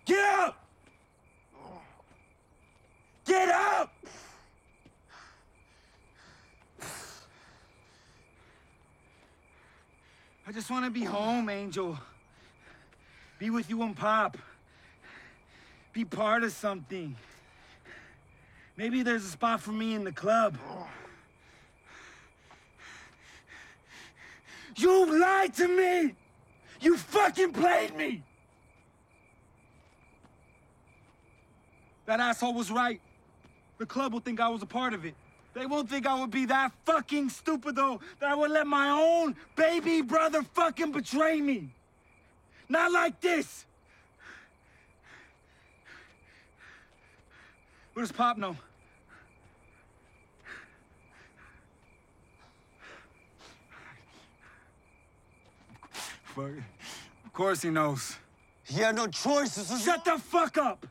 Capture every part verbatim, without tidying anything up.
Get up! Get up! I just want to be home, Angel. Be with you and Pop. Be part of something. Maybe there's a spot for me in the club. You lied to me! You fucking played me! That asshole was right. The club will think I was a part of it. They won't think I would be that fucking stupid, though, that I would let my own baby brother fucking betray me. Not like this. What does Pop know? Fuck. Of course he knows. He had no choice. This is Shut the fuck up!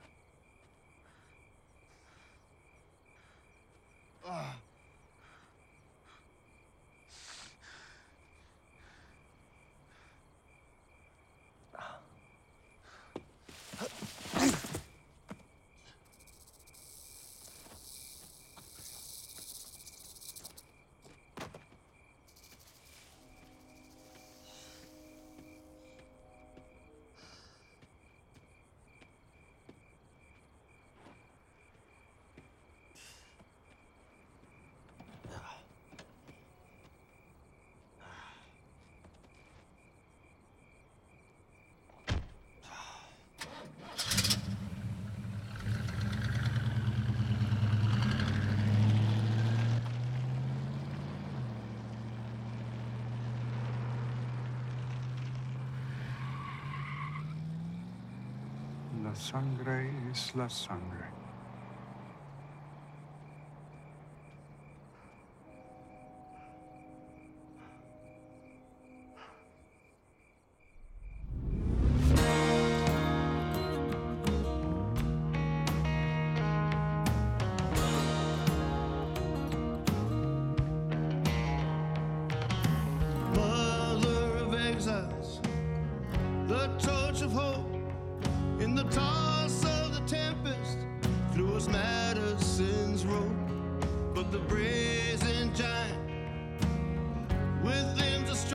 La sangre es la sangre.